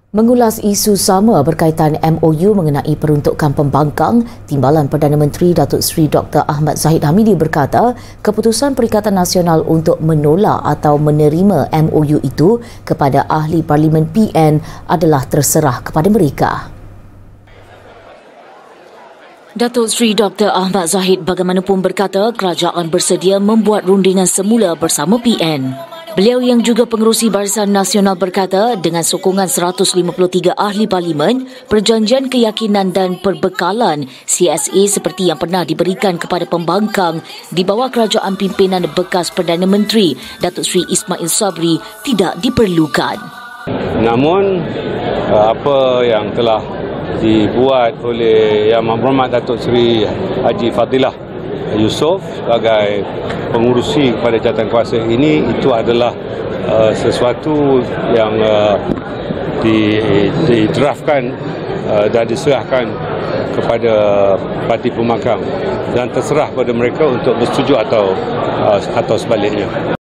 Mengulas isu sama berkaitan MOU mengenai peruntukan pembangkang, Timbalan Perdana Menteri Datuk Seri Dr. Ahmad Zahid Hamidi berkata, keputusan Perikatan Nasional untuk menolak atau menerima MOU itu kepada ahli Parlimen PN adalah terserah kepada mereka. Datuk Seri Dr. Ahmad Zahid bagaimanapun berkata kerajaan bersedia membuat rundingan semula bersama PN. Beliau yang juga pengerusi Barisan Nasional berkata dengan sokongan 153 ahli parlimen, perjanjian keyakinan dan perbekalan CSA seperti yang pernah diberikan kepada pembangkang di bawah kerajaan pimpinan bekas Perdana Menteri Datuk Seri Ismail Sabri tidak diperlukan. Namun apa yang telah dibuat oleh Yang Berhormat Datuk Seri Haji Fadilah Yusof sebagai pengurusi kepada jawatankuasa ini, itu adalah sesuatu yang didraftkan dan diserahkan kepada parti pembangkang dan terserah kepada mereka untuk bersetuju atau sebaliknya.